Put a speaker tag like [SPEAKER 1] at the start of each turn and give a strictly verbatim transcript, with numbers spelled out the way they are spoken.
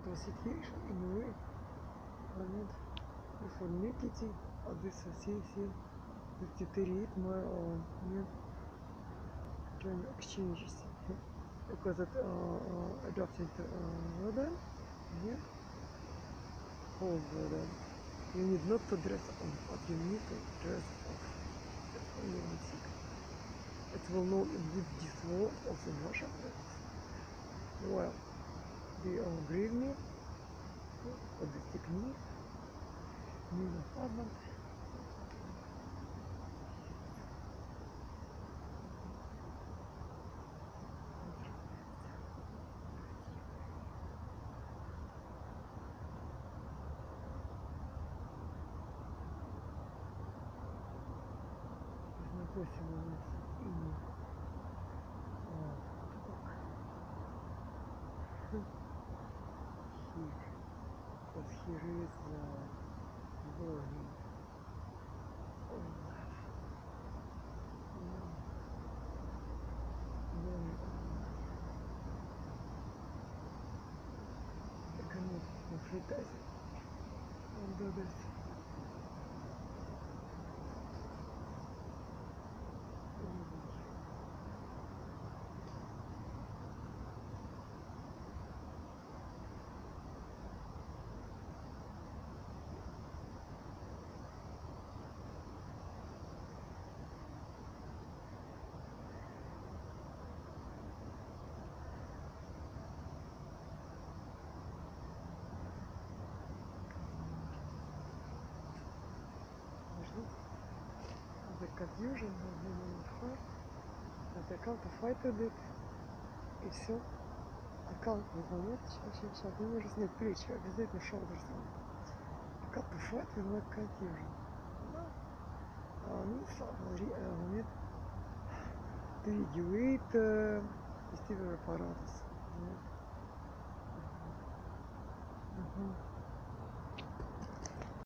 [SPEAKER 1] situation in a way. And before Nikiti, or this association, the deteriorate my own joint exchanges. Because it uh, uh, adopted uh, weather, yeah, cold weather. You need not to dress on, but you need to dress off. That's only one thing. It will not indeed dissolve of the Russia place. Well, they all agree me for this technique. New apartment. Допустим, у нас и here, because here is uh, burning. Oh, no, burning. I cannot reflect on the this. The confusion has been in her, that I can't fight with it, и все. I can't выполнять, сейчас, сейчас, сейчас, мне нужно снять плечи, обязательно shoulders on. I can't fight with my confusion. Да. А они момент двигает вестибулярный аппаратус.